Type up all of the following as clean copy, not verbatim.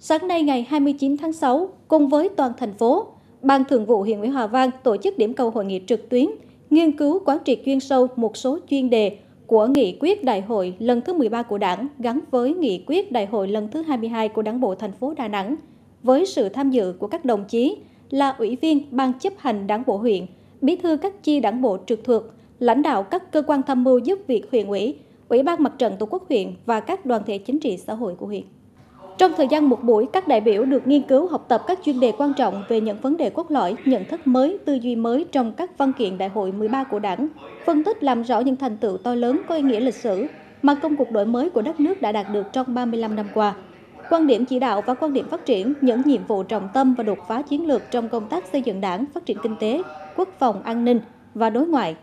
Sáng nay ngày 29 tháng 6, cùng với toàn thành phố, Ban Thường vụ Huyện ủy Hòa Vang tổ chức điểm cầu hội nghị trực tuyến, nghiên cứu quán triệt chuyên sâu một số chuyên đề của Nghị quyết Đại hội lần thứ 13 của Đảng gắn với Nghị quyết Đại hội lần thứ 22 của Đảng bộ thành phố Đà Nẵng, với sự tham dự của các đồng chí là Ủy viên Ban chấp hành Đảng bộ huyện, Bí thư các chi Đảng bộ trực thuộc, lãnh đạo các cơ quan tham mưu giúp việc huyện ủy, Ủy ban Mặt trận Tổ quốc huyện và các đoàn thể chính trị xã hội của huyện. Trong thời gian một buổi, các đại biểu được nghiên cứu học tập các chuyên đề quan trọng về những vấn đề cốt lõi, nhận thức mới, tư duy mới trong các văn kiện Đại hội 13 của Đảng, phân tích làm rõ những thành tựu to lớn có ý nghĩa lịch sử mà công cuộc đổi mới của đất nước đã đạt được trong 35 năm qua. Quan điểm chỉ đạo và quan điểm phát triển, những nhiệm vụ trọng tâm và đột phá chiến lược trong công tác xây dựng Đảng, phát triển kinh tế, quốc phòng, an ninh và đối ngoại.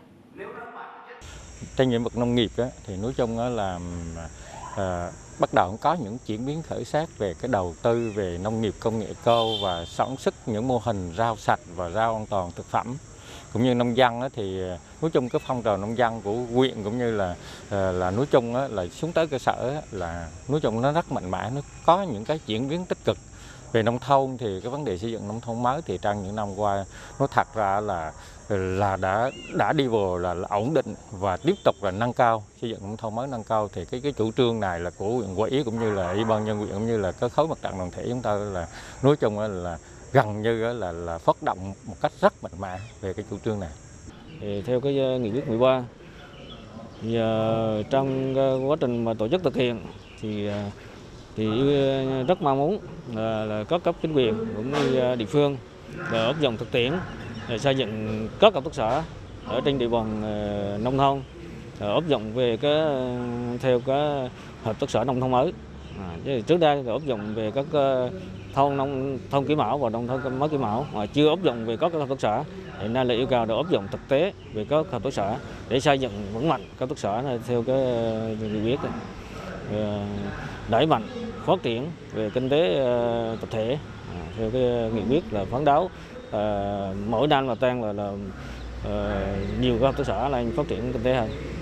Trên lĩnh vực nông nghiệp thì nói chung là bắt đầu có những chuyển biến khởi sắc về cái đầu tư về nông nghiệp công nghệ cao và sản xuất những mô hình rau sạch và rau an toàn thực phẩm, cũng như nông dân thì nói chung cái phong trào nông dân của huyện cũng như là nói chung là xuống tới cơ sở là nói chung nó rất mạnh mẽ, nó có những cái chuyển biến tích cực. Về nông thôn thì cái vấn đề xây dựng nông thôn mới thì trong những năm qua nó thật ra là đã đi vào là ổn định và tiếp tục là nâng cao, xây dựng nông thôn mới nâng cao. Thì cái chủ trương này là của huyện ủy cũng như là ủy ban nhân huyện cũng như là cái khối mặt trận đoàn thể chúng ta là nói chung là gần như là phát động một cách rất mạnh mẽ về cái chủ trương này. Thì theo cái nghị quyết 13 thì trong quá trình mà tổ chức thực hiện thì rất mong muốn là các cấp chính quyền cũng như địa phương để áp dụng thực tiễn để xây dựng các hợp tác xã ở trên địa bàn nông thôn, áp dụng về theo cái hợp tác xã nông thôn mới. Trước đây áp dụng về các thôn kiểu mẫu và nông thôn mới kiểu mẫu, mà chưa áp dụng về các hợp tác xã. Hiện nay là yêu cầu để áp dụng thực tế về các hợp tác xã để xây dựng vững mạnh các hợp tác xã này theo cái nghị quyết, đẩy mạnh phát triển về kinh tế tập thể theo cái nghị quyết là phấn đấu mỗi năm là tăng là nhiều các hợp tác xã lên phát triển kinh tế hơn.